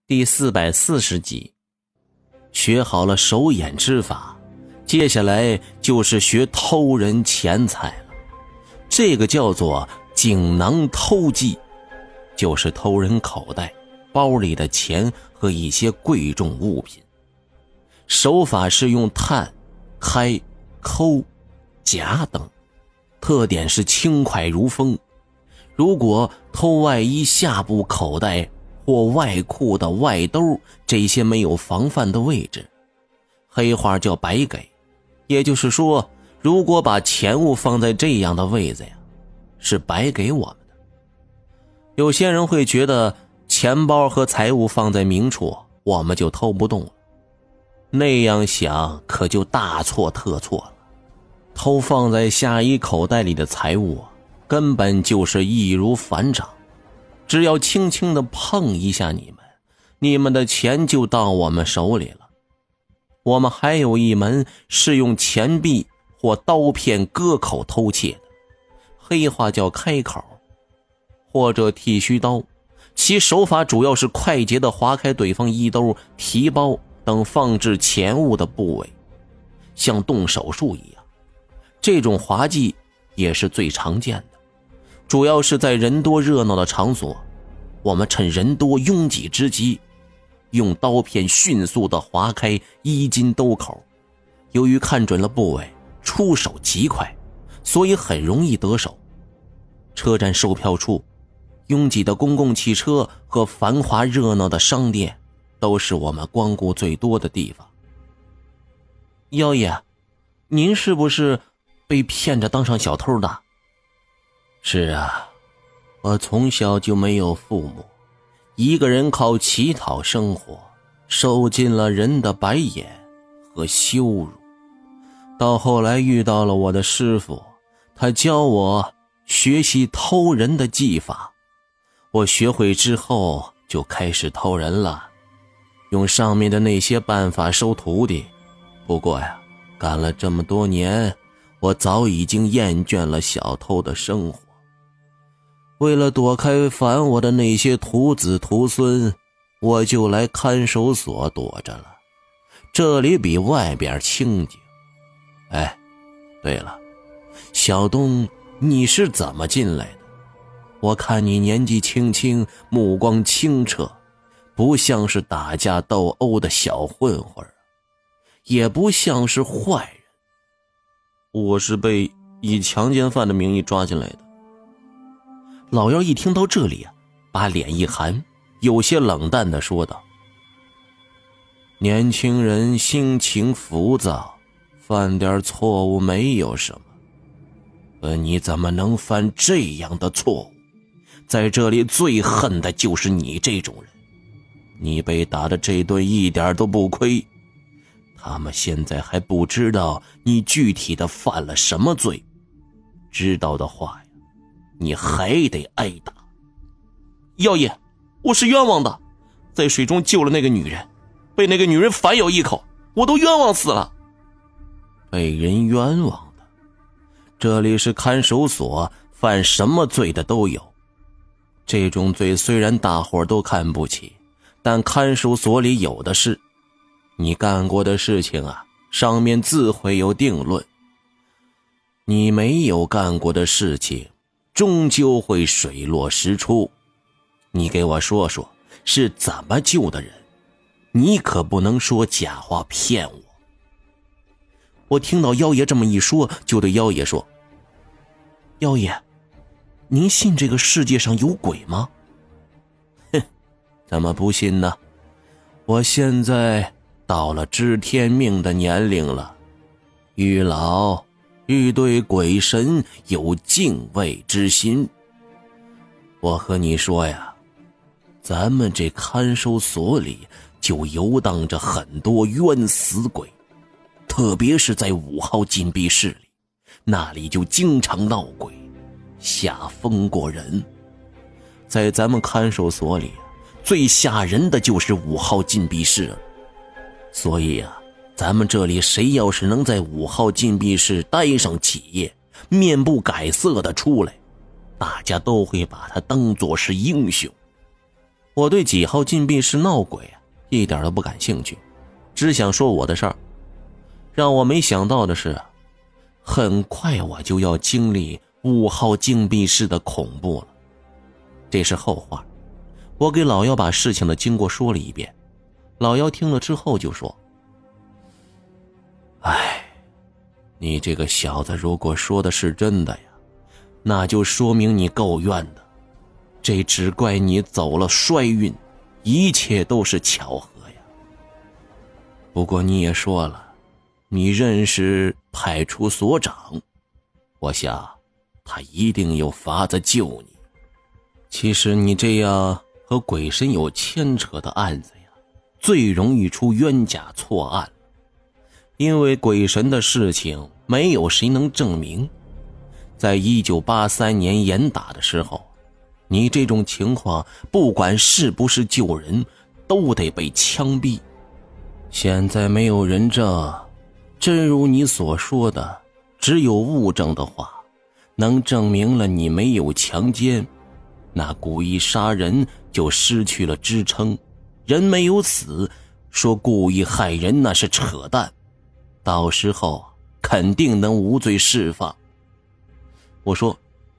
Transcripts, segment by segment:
第440集。学好了手眼之法，接下来就是学偷人钱财了。这个叫做锦囊偷计，就是偷人口袋、包里的钱和一些贵重物品。手法是用探、开、抠、夹等，特点是轻快如风。如果偷外衣下部口袋或外裤的外兜这些没有防范的位置，黑话叫白给，也就是说，如果把钱物放在这样的位子呀，是白给我们的。有些人会觉得钱包和财物放在明处，我们就偷不动了。那样想可就大错特错了。偷放在下衣口袋里的财物根本就是易如反掌，只要轻轻地碰一下你们的钱就到我们手里了。我们还有一门是用钱币或刀片割口偷窃的，黑话叫开口，或者剃须刀，其手法主要是快捷地划开对方衣兜、提包等放置钱物的部位，像动手术一样。这种滑技也是最常见的，主要是在人多热闹的场所，我们趁人多拥挤之机，用刀片迅速地划开衣襟兜口。由于看准了部位，出手极快，所以很容易得手。车站售票处、拥挤的公共汽车和繁华热闹的商店都是我们光顾最多的地方。妖爷，您是不是被骗着当上小偷的？是啊，我从小就没有父母，一个人靠乞讨生活，受尽了人的白眼和羞辱。到后来遇到了我的师傅，他教我学习偷人的技法。我学会之后就开始偷人了，用上面的那些办法收徒弟。不过呀，干了这么多年，我早已经厌倦了小偷的生活。为了躲开烦我的那些徒子徒孙，我就来看守所躲着了，这里比外边清静。哎，对了，小东，你是怎么进来的？我看你年纪轻轻，目光清澈，不像是打架斗殴的小混混，也不像是坏人。我是被以强奸犯的名义抓进来的。老妖一听到这里把脸一寒，有些冷淡地说道：年轻人心情浮躁，犯点错误没有什么，可你怎么能犯这样的错误？在这里最恨的就是你这种人，你被打的这顿一点都不亏。他们现在还不知道你具体的犯了什么罪，知道的话呀，你还得挨打。妖爷，我是冤枉的，在水中救了那个女人，被那个女人反咬一口，我都冤枉死了。被人冤枉的？这里是看守所，犯什么罪的都有。这种罪虽然大伙都看不起，但看守所里有的是。你干过的事情啊，上面自会有定论。你没有干过的事情，终究会水落石出。你给我说说是怎么救的人，你可不能说假话骗我。我听到妖爷这么一说，就对妖爷说：妖爷，您信这个世界上有鬼吗？哼，怎么不信呢？我现在到了知天命的年龄了，愈老愈对鬼神有敬畏之心。我和你说呀，咱们这看守所里就游荡着很多冤死鬼，特别是在5号禁闭室里，那里就经常闹鬼，吓疯过人。在咱们看守所里最吓人的就是5号禁闭室了。所以咱们这里谁要是能在5号禁闭室待上几夜，面不改色的出来，大家都会把他当作是英雄。 我对几号禁闭室闹鬼一点都不感兴趣，只想说我的事儿。让我没想到的是，很快我就要经历5号禁闭室的恐怖了。这是后话，我给老幺把事情的经过说了一遍。老幺听了之后就说：哎，你这个小子如果说的是真的呀，那就说明你够冤的，这只怪你走了衰运，一切都是巧合呀。不过你也说了，你认识派出所长，我想他一定有法子救你。其实你这样和鬼神有牵扯的案子呀，最容易出冤假错案，因为鬼神的事情没有谁能证明。在1983年严打的时候，你这种情况不管是不是救人，都得被枪毙。现在没有人证，真如你所说的，只有物证的话，能证明了你没有强奸，那故意杀人就失去了支撑。人没有死，说故意害人那是扯淡，到时候肯定能无罪释放。我说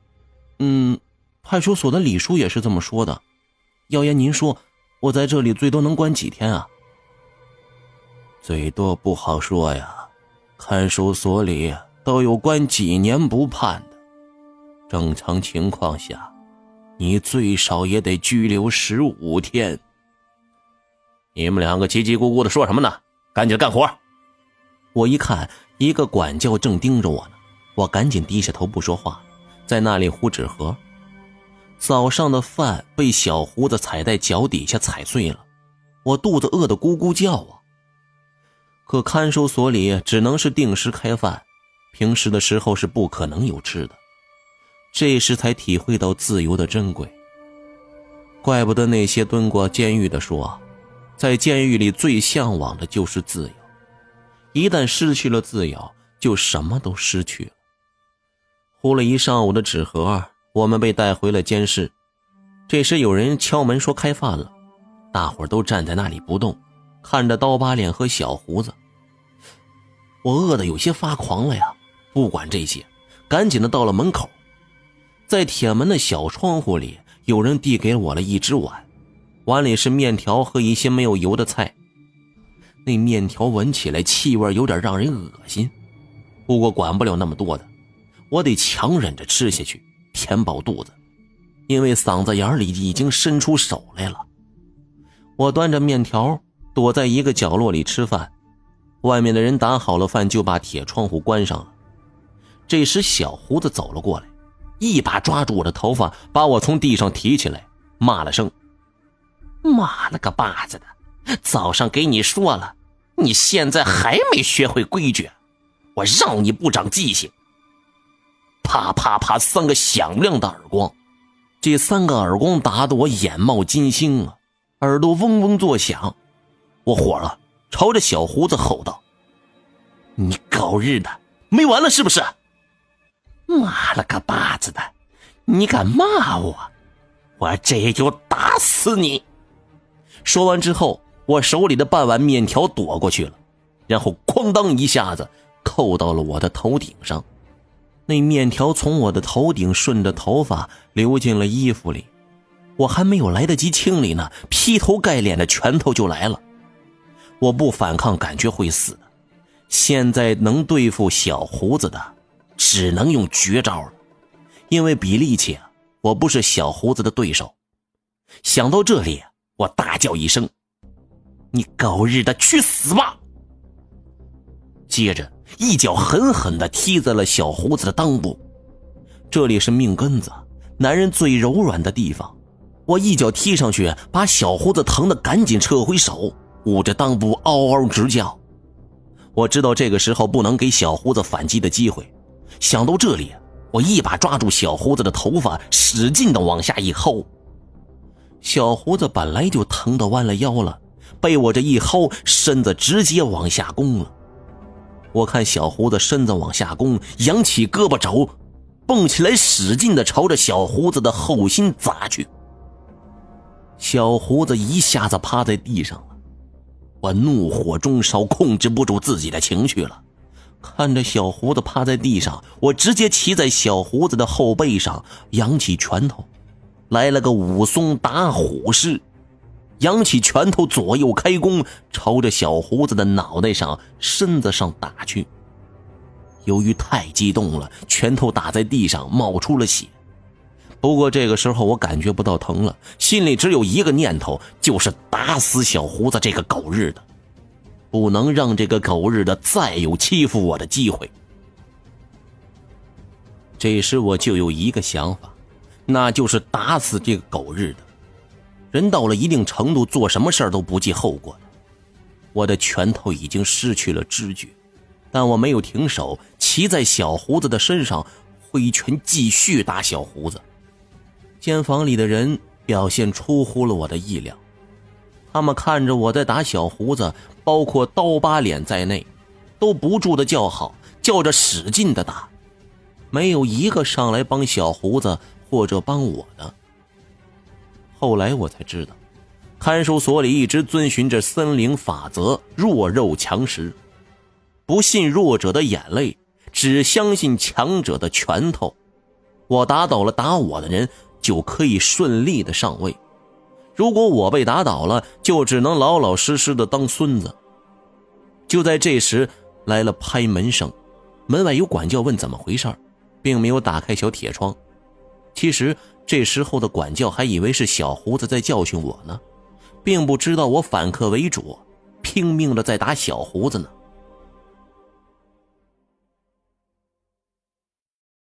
派出所的李叔也是这么说的，要言您说我在这里最多能关几天啊？最多不好说呀，看守所里都有关几年不判的，正常情况下你最少也得拘留15天。你们两个叽叽咕咕的说什么呢？赶紧干活！我一看一个管教正盯着我呢，我赶紧低下头不说话，在那里糊纸盒。早上的饭被小胡子踩在脚底下踩碎了，我肚子饿得咕咕叫啊。可看守所里只能是定时开饭，平时的时候是不可能有吃的。这时才体会到自由的珍贵。怪不得那些蹲过监狱的说，在监狱里最向往的就是自由，一旦失去了自由，就什么都失去了。糊了一上午的纸盒，我们被带回了监室。这时有人敲门说开饭了，大伙儿都站在那里不动，看着刀疤脸和小胡子。我饿得有些发狂了呀，不管这些，赶紧的到了门口。在铁门的小窗户里，有人递给我了一只碗，碗里是面条和一些没有油的菜。那面条闻起来气味有点让人恶心，不过管不了那么多的，我得强忍着吃下去，填饱肚子，因为嗓子眼里已经伸出手来了。我端着面条躲在一个角落里吃饭，外面的人打好了饭就把铁窗户关上了。这时小胡子走了过来，一把抓住我的头发，把我从地上提起来，骂了声：妈了个巴子的，早上给你说了，你现在还没学会规矩，我让你不长记性。啪啪啪3个响亮的耳光，这3个耳光打得我眼冒金星啊，耳朵嗡嗡作响。我火了，朝着小胡子吼道：你狗日的没完了是不是？妈了个巴子的，你敢骂我，我这就打死你！说完之后，我手里的半碗面条躲过去了，然后哐当一下子扣到了我的头顶上。那面条从我的头顶顺着头发流进了衣服里，我还没有来得及清理呢，劈头盖脸的拳头就来了。我不反抗感觉会死的，现在能对付小胡子的只能用绝招了，因为比力气我不是小胡子的对手。想到这里，我大叫一声：你狗日的去死吧！接着一脚狠狠地踢在了小胡子的裆部，这里是命根子，男人最柔软的地方。我一脚踢上去，把小胡子疼得赶紧撤回手，捂着裆部嗷嗷直叫。我知道这个时候不能给小胡子反击的机会，想到这里，我一把抓住小胡子的头发，使劲地往下一薅。小胡子本来就疼得弯了腰了，被我这一薅，身子直接往下弓了。我看小胡子身子往下弓，扬起胳膊肘，蹦起来使劲地朝着小胡子的后心砸去。 小胡子一下子趴在地上了，我怒火中烧，控制不住自己的情绪了。看着小胡子趴在地上，我直接骑在小胡子的后背上，扬起拳头，来了个武松打虎式，扬起拳头左右开弓，朝着小胡子的脑袋上、身子上打去。由于太激动了，拳头打在地上冒出了血。不过这个时候我感觉不到疼了，心里只有一个念头，就是打死小胡子这个狗日的，不能让这个狗日的再有欺负我的机会。这时我就有一个想法，那就是打死这个狗日的。人到了一定程度，做什么事儿都不计后果的。我的拳头已经失去了知觉，但我没有停手，骑在小胡子的身上，挥拳继续打小胡子。间房里的人表现出乎了我的意料，他们看着我在打小胡子，包括刀疤脸在内，都不住的叫好，叫着使劲的打，没有一个上来帮小胡子或者帮我的。后来我才知道，看守所里一直遵循着森林法则，弱肉强食，不信弱者的眼泪，只相信强者的拳头。我打倒了打我的人，就可以顺利的上位，如果我被打倒了，就只能老老实实的当孙子。就在这时来了拍门声，门外有管教问怎么回事，并没有打开小铁窗。其实这时候的管教还以为是小胡子在教训我呢，并不知道我反客为主，拼命的在打小胡子呢。